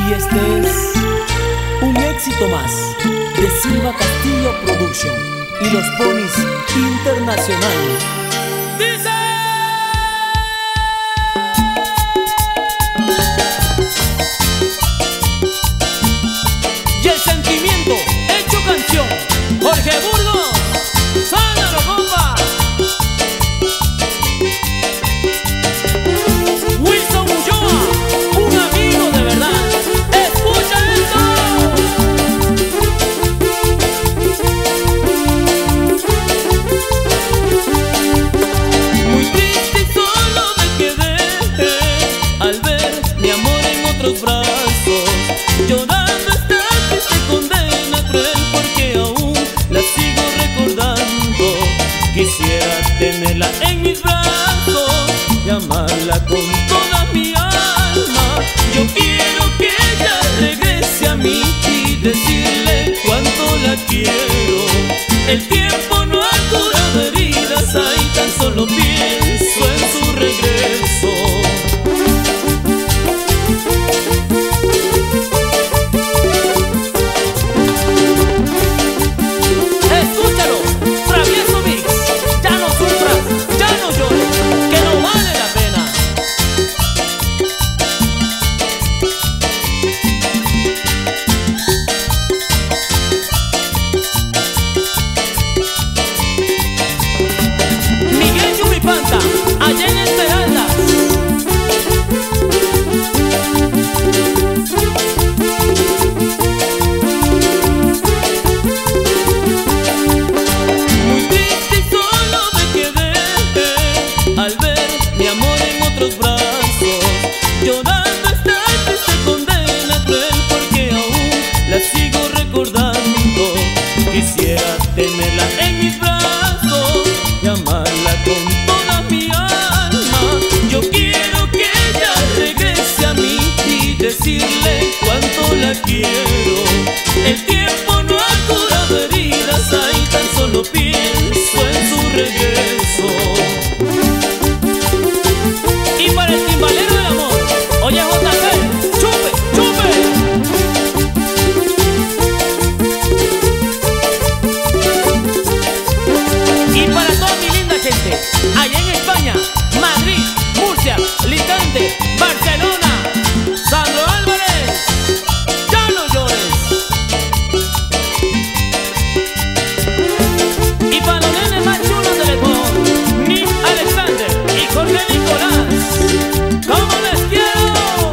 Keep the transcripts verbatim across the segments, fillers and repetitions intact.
Y este es un éxito más de Silva Castillo Production y los Ponis Internacional. ¡Dice! Y el sentimiento hecho canción, Jorge Burgos, ¡sándalo, compa! Wilson Ulloa, un amigo de verdad, escucha esto. Muy triste y solo me quedé al ver mi amor en otros brazos, llorando esta triste condena cruel porque aún la sigo recordando. Quisiera tenerla en mis brazos y amarla con toda mi alma. Yo quiero que ella regrese a mí y decirle cuánto la quiero. El tiempo no ha curado heridas, ahí tan solo pienso en su regreso. Escúchalo, Travieso Mix, ya no sufras, ya no llores, que no vale la pena. Miguel Yuripanta, allá en Esmeraldas. Muy triste y solo me quedé al ver mi amor en otros brazos, llorando esta triste condena cruel porque aún la sigo recordando. Quisiera tenerla en mis brazos y amarla con toda mi alma. Yo quiero que ella regrese a mí y decirle cuánto la quiero. El tiempo no ha curado heridas, ahí tan solo pienso en su regreso. Y para el timbalero del amor, oye J C, chupe, chupe. Y para toda mi linda gente, allá en España, Madrid, Murcia, Alicante, Barcelona, Sandro Álvarez, ya no llores. Y para los nenes más chulos del Ecuador, Nick Alexander y Jorge Nicolás, ¡cómo les quiero!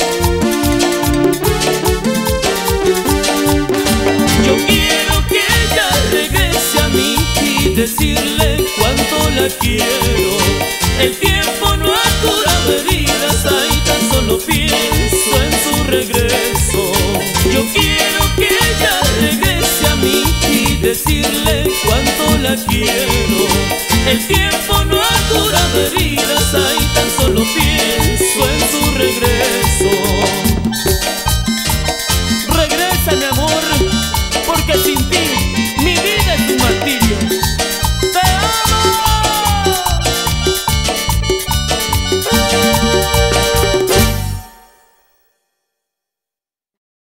Yo quiero que ella regrese a mí y decirle cuánto la quiero. El tiempo no ha curado heridas, ahí tan solo pienso en su regreso. Yo quiero que ella regrese a mí y decirle cuánto la quiero. El tiempo no ha curado heridas, ahí tan solo pienso en su regreso.